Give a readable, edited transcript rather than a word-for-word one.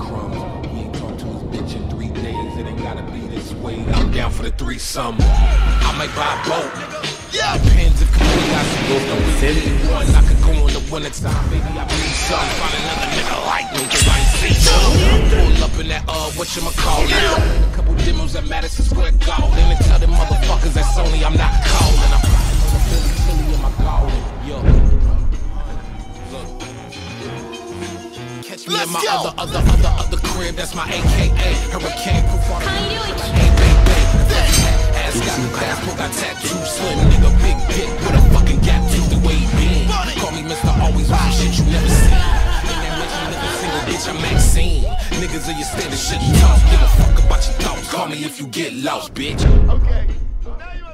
crumbs. He ain't talked to his bitch in 3 days. It ain't gotta be this way. I'm down for the threesome. I might buy a boat. Depends if we got some good. One I could go in the wintertime, baby. I need some. Find another nigga like me, cause I ain't seen some. Pull up in that whatchamacallit. A couple demos at Madison Square Garden. And tell them motherfuckers that Sony I'm not calling. I'm riding on the Philly Philly in my garden. Yo. Look. Catch me in my other crib, that's my AKA. Hurricane proof on ass got passport, got tattoo, slim nigga, big dick with a fucking gap tooth, the way he been. Call me Mr. Always with some shit you never seen. Ain't that rich nigga single bitch, I'm Maxine. Niggas are your standard shit, you talk, give a fuck about your thoughts. Call me if you get lost, bitch. Okay.